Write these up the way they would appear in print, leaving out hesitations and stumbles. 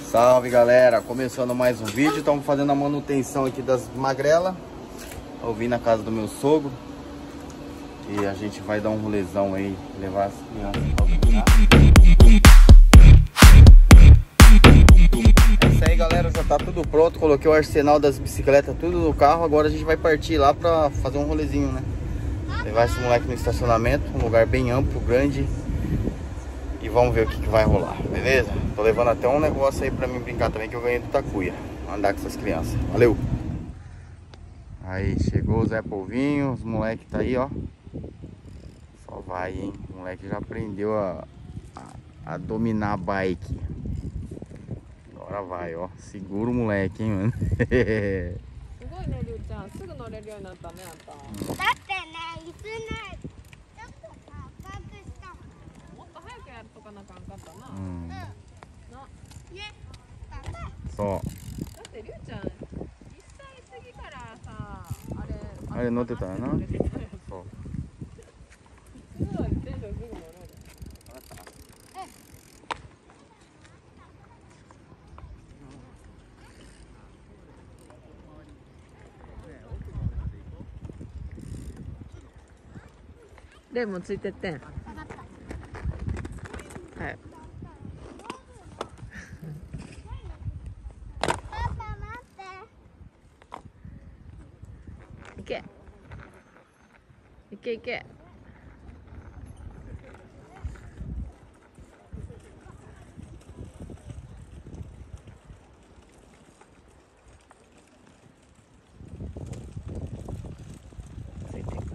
Salve galera, começando mais um vídeo. Estamos fazendo a manutenção aqui das magrelas. Eu vim na casa do meu sogro e a gente vai dar um rolezão aí, levar as crianças pra brincar. É isso aí galera, já tá tudo pronto. Coloquei o arsenal das bicicletas tudo no carro. Agora a gente vai partir lá pra fazer um rolezinho, né? Levar esse moleque no estacionamento, um lugar bem amplo, grande. E vamos ver o que vai rolar, beleza? Tô levando até um negócio aí pra mim brincar também, que eu ganhei do Takuya. Andar com essas crianças. Valeu! Aí, chegou o Zé Polvinho, os moleques tá aí, ó. Só vai, hein? O moleque já aprendeu a dominar a bike. Agora vai, ó. Segura o moleque, hein, mano? Só.あれ乗ってたよな。そう。 レモンついてってん。はい。行け。行け行け。ついていく。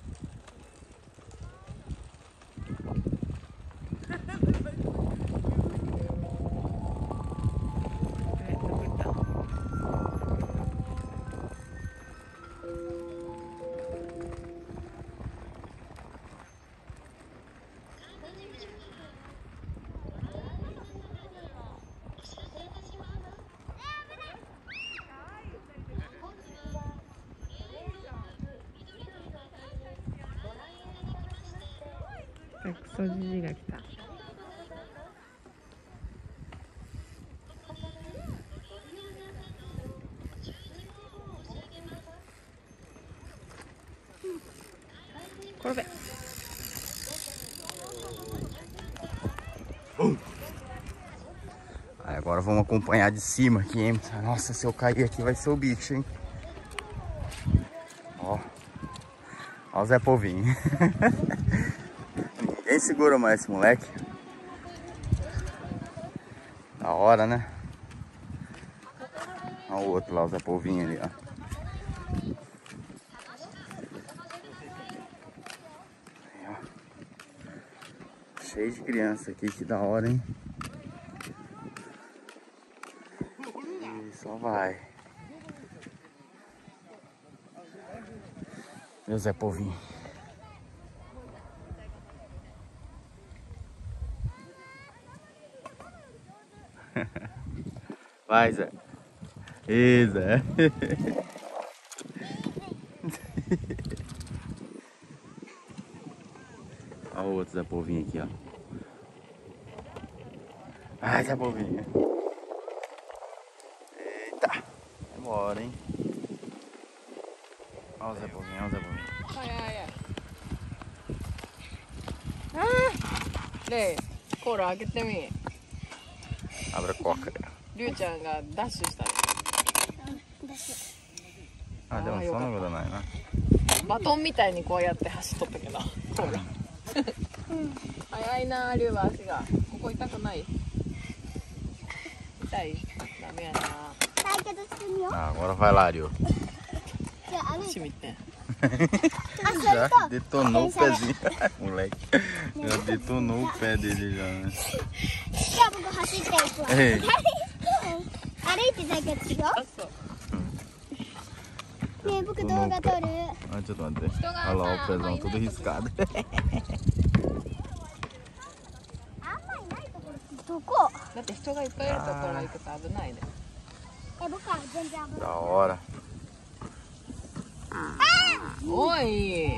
クソじじいが来た。転べ。 Agora vamos acompanhar de cima aqui, hein? Nossa, se eu cair aqui vai ser o bicho, hein? Ó. Ó o Zé Polvinho. Ninguém segura mais esse moleque. Da hora, né? Olha o outro lá, o Zé Polvinho ali, ó. Aí, ó. Cheio de criança aqui, que da hora, hein? E só vai. Meu Zé Polvinho. Vai, Zé. Ê, Zé. Olha o outro Zé Polvinho aqui, ó. Vai, Zé Polvinho. Eita. Demora, hein? Olha o Zé Polvinho, olha o Zé Polvinho. Ai, ai, ai. Ah! レイ、コーラ開けてみ。 Abre a coca. りゅうちゃんがダッシュしたね。 あ、でもそんなことないな。 バトンみたいにこうやって走っとったけど。ほら。早いな、りゅうは足が。ここ痛くない？痛い？ダメやな。 Ah, agora vai lá, Ariel. 足見て。 Já detonou o pezinho. Moleque. Já detonou o pé dele já, né? Ei. Ah, deixa eu tomar. Olha lá o pezão todo riscado. だって人がいっぱいいるところ行くと危ないね。 Da hora. おい。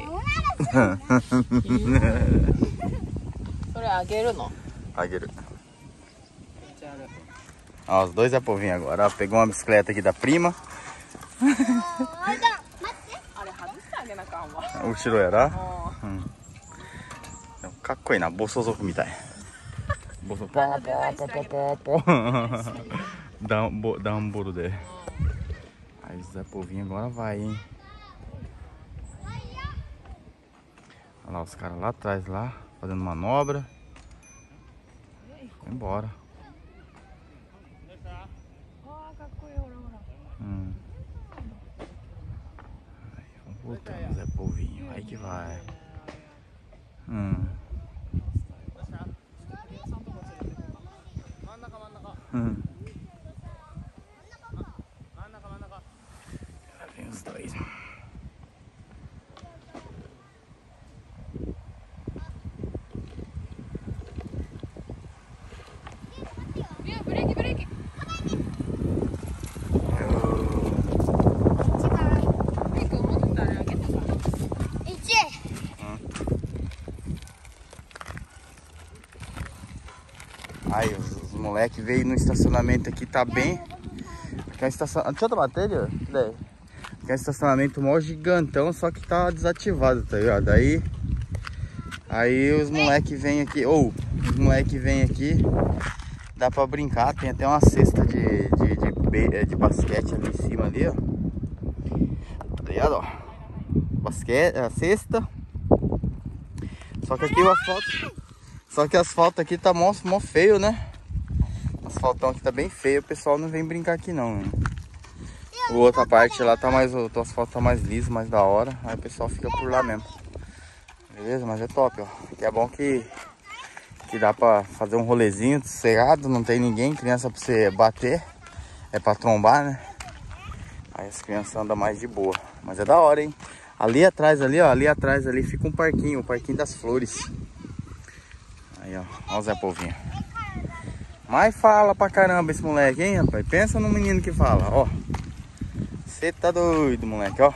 それあげるの？ あげる。 じゃあ Ó, os dois Zé Povinho agora. Ó, pegou uma bicicleta aqui da prima. O tiro era? Kaっこいいな、暴走族みたい。暴走パーパーパーパーパーパー。ダンボールで。Aí o Zé Povinho agora vai, hein? Olha lá os caras lá atrás, lá, fazendo manobra. Vai embora. Aí, vamos voltando, Zé Povinho. Aí que vai. Lá vem os dois. Aí os moleques veio no estacionamento aqui, tá bem. Aqui é um estacionamento. Deixa eu bater, aqui é um estacionamento mó gigantão, só que tá desativado, tá ligado? Aí os moleques vêm aqui, os moleques vêm aqui, dá pra brincar, tem até uma cesta de basquete ali em cima ali, ó. Tá ligado, ó? Basquete, a cesta. Só que aqui o asfalto. Só que o asfalto aqui tá mó feio, né? O asfaltão aqui tá bem feio, o pessoal não vem brincar aqui não, né? A outra parte lá tá mais, o asfalto tá mais liso, mais da hora. Aí o pessoal fica por lá mesmo. Beleza? Mas é top, ó. Aqui é bom que dá pra fazer um rolezinho sossegado, não tem ninguém, criança pra você bater. É pra trombar, né? Aí as crianças andam mais de boa. Mas é da hora, hein? Ali atrás, ali, ó, ali atrás ali fica um parquinho, o Parquinho das Flores. Aí, ó, ó o Zé Povinho. Mas fala pra caramba esse moleque, hein, rapaz? Pensa no menino que fala, ó. Você tá doido, moleque, ó.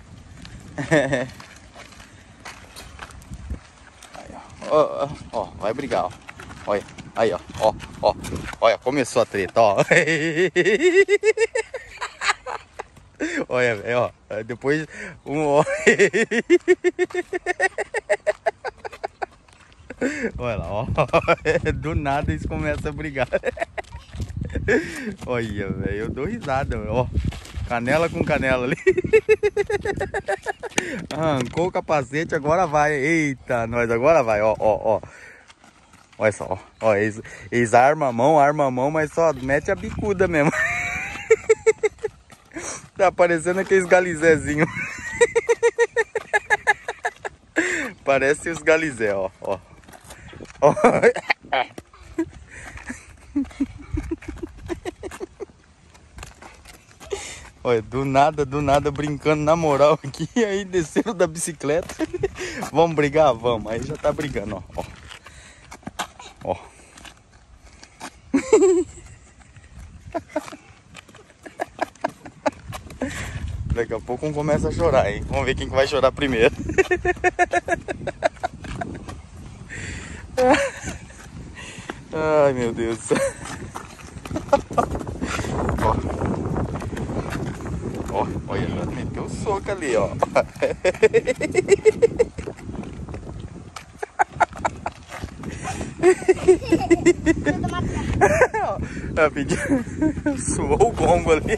Aí, ó, ó, vai brigar, ó. Olha, aí, ó, ó. Olha, começou a treta, ó. Olha, velho, ó. Depois ó. Olha lá, ó. Do nada eles começam a brigar. Olha, velho, eu dou risada, ó. Canela com canela ali. Arrancou o capacete, agora vai. Eita, nós agora vai, ó. Olha só, ó. Eles armam a mão, mas só mete a bicuda mesmo. Tá parecendo aqueles galizézinhos. Parece os galizé, ó. Olha, do nada brincando na moral aqui. Aí desceram da bicicleta. Vamos brigar? Vamos. Aí já tá brigando, ó. Daqui a pouco um começa a chorar, hein? Vamos ver quem que vai chorar primeiro. Ai, meu Deus do céu. Ó, olha, já meteu o soco ali, ó. Suou o gongo ali.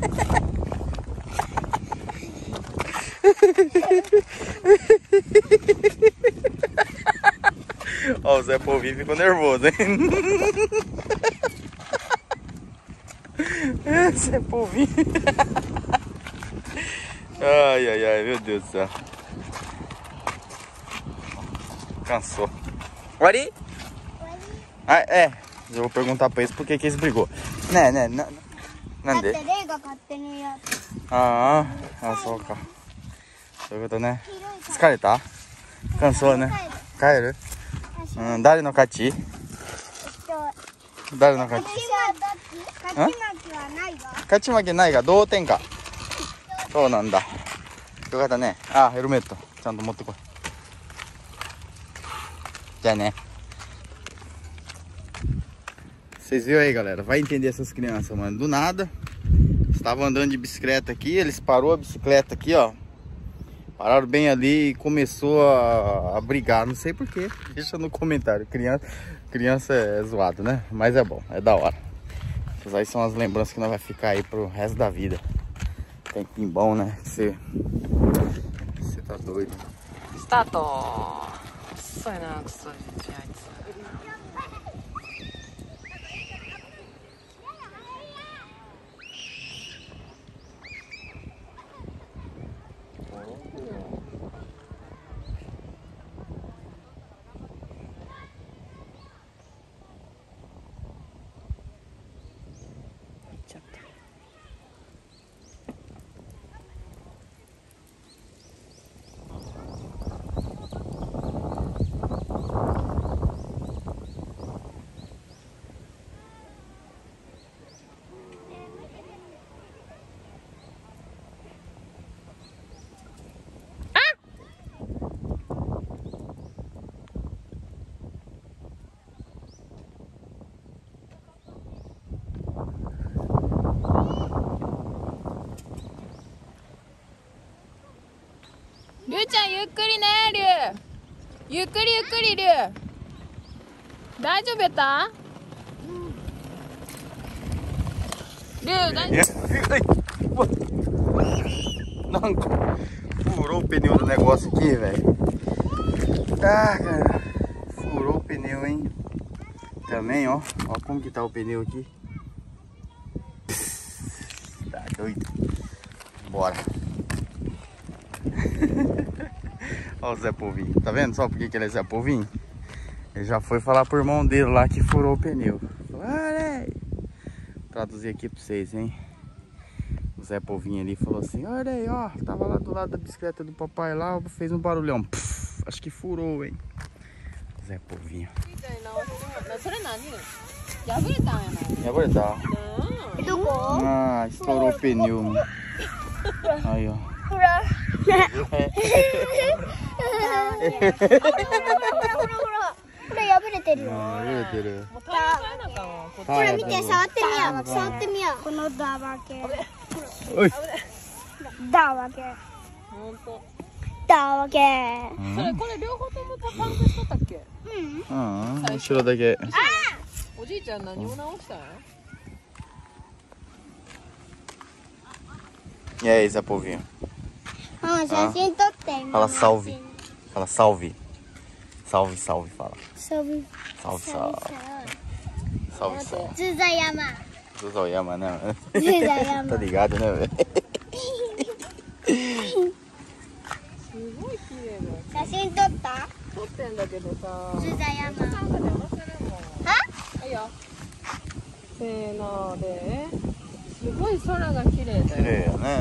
Ó, o Zé Povinho ficou nervoso, hein? Zé Povinho. Ai, meu Deus do céu. Cansou. Ori? Ah, é. Eu vou perguntar pra eles por que eles brigou. Né. Nande? Ah,そうか。そういうことね。疲れた？cansou, né? 帰る？誰の勝ち？誰の勝ち？勝ち負けないが同点か。そうなんだ。よかったね。あ、ヘルメットちゃんと持ってこい。じゃあね。 Vocês viram aí, galera? Vai entender essas crianças, mano. Do nada, estavam andando de bicicleta aqui, eles parou a bicicleta aqui, ó. Pararam bem ali e começou a brigar, não sei porquê. Deixa no comentário. Criança é zoado, né? Mas é bom, é da hora. Essas aí são as lembranças que nós vai ficar aí pro resto da vida. Tempinho bom, né? Você tá doido. Start! そうやな、クソじじいあいつ。りゅうちゃんゆっくりね、りゅう。ゆっくりゆっくり、りゅう。大丈夫やった？りゅう、大丈夫？ Não, furou o pneu do negócio aqui, velho. Ah, cara. Furou o pneu, hein? Também, ó. Ó como que tá o pneu aqui. Tá doido. Bora. Olha o Zé Povinho. Tá vendo só por que ele é Zé Povinho? Ele já foi falar pro irmão dele lá que furou o pneu. Olha, traduzir aqui pra vocês, hein? O Zé Povinho ali falou assim: olha aí, ó. Tava lá do lado da bicicleta do papai lá, fez um barulhão. Puf, acho que furou, hein? Zé Povinho. Agora tá. Ah, estourou o pneu. Mano. Aí, ó. E aí, Zé Povinho? Fala salve. Fala salve. Salve, salve, fala. Salve. Salve, salve. Salve, salve. Zuzayama, né? Tá ligado, né, velho? Né?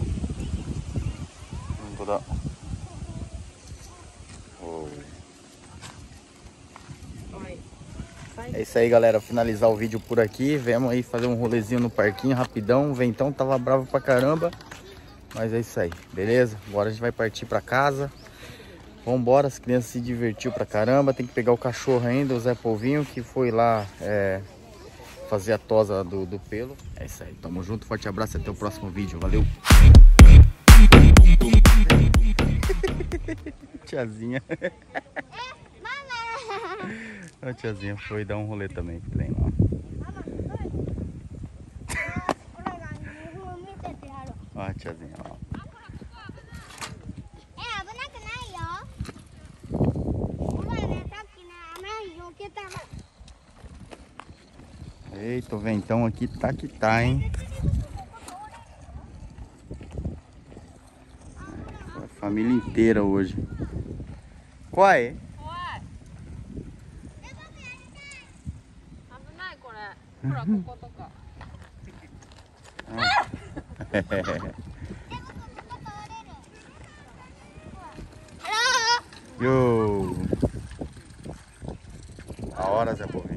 É isso aí, galera. Finalizar o vídeo por aqui. Vemos aí fazer um rolezinho no parquinho rapidão. O ventão tava bravo pra caramba. Mas é isso aí, beleza? Agora a gente vai partir pra casa. Vambora, as crianças se divertiu pra caramba. Tem que pegar o cachorro ainda, o Zé Povinho, que foi lá fazer a tosa do pelo. É isso aí, tamo junto, forte abraço e até o próximo vídeo. Valeu! Tiazinha. A tiazinha foi dar um rolê também com o trem lá. Ó a tiazinha lá. Eita, o ventão aqui tá que tá, hein? A família inteira hoje. Qual é? Yo! A hora, Zé Povinho.